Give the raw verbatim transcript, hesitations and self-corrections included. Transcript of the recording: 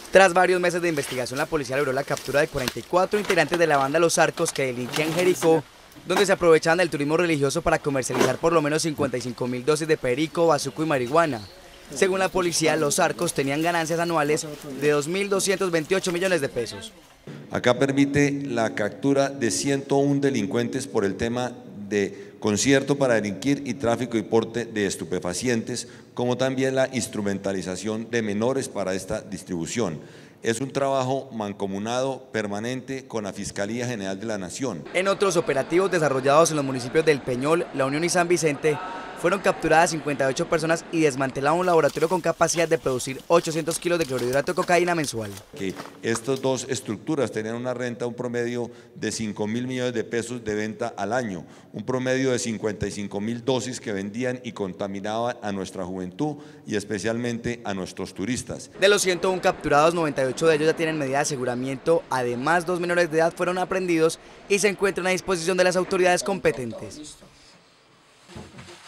Tras varios meses de investigación, la policía logró la captura de cuarenta y cuatro integrantes de la banda Los Arcos que delinquían en Jericó, donde se aprovechaban del turismo religioso para comercializar por lo menos cincuenta y cinco mil dosis de perico, bazuco y marihuana. Según la policía, Los Arcos tenían ganancias anuales de dos mil doscientos veintiocho millones de pesos. Acá permite la captura de ciento uno delincuentes por el tema de concierto para delinquir y tráfico y porte de estupefacientes, como también la instrumentalización de menores para esta distribución. Es un trabajo mancomunado permanente con la Fiscalía General de la Nación. En otros operativos desarrollados en los municipios del Peñol, La Unión y San Vicente, fueron capturadas cincuenta y ocho personas y desmantelado un laboratorio con capacidad de producir ochocientos kilos de clorhidrato de cocaína mensual. Que estas dos estructuras tenían una renta, un promedio de cinco mil millones de pesos de venta al año, un promedio de cincuenta y cinco mil dosis que vendían y contaminaban a nuestra juventud y especialmente a nuestros turistas. De los ciento uno capturados, noventa y ocho de ellos ya tienen medida de aseguramiento, además dos menores de edad fueron aprendidos y se encuentran a disposición de las autoridades competentes.